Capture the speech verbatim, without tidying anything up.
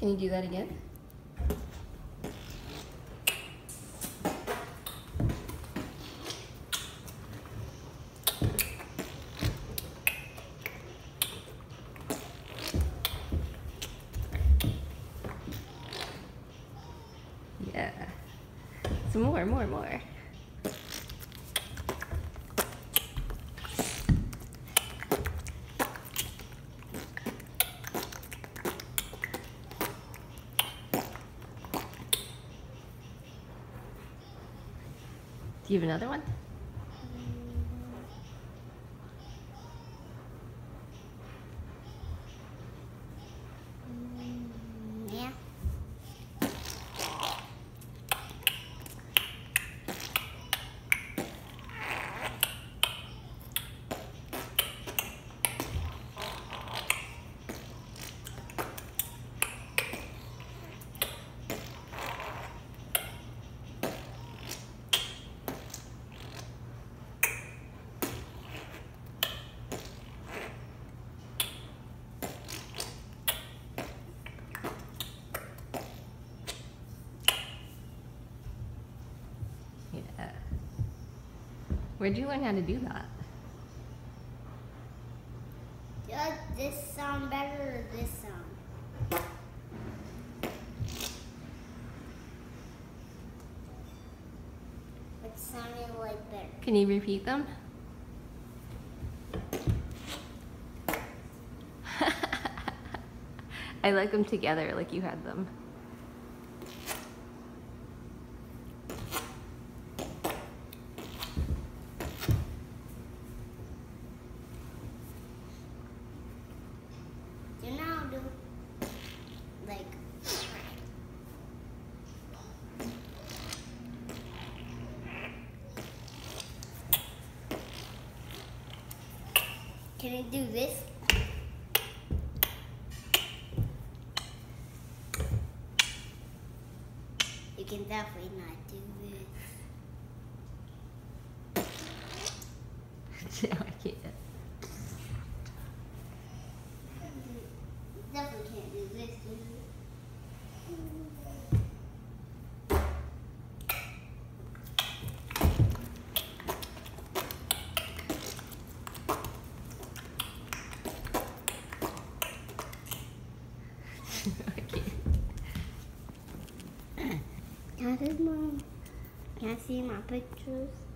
Can you do that again? Yeah. Some more, more, more. Do you have another one? Yeah. Yeah. Where'd you learn how to do that? Does this sound better or this sound? It sounded like better. Can you repeat them? I like them together, like you had them. You now do like can you do this? You can definitely not do this. No, I can't. You definitely can't do this, do you? I can't. Can I see mom? Can I see my pictures?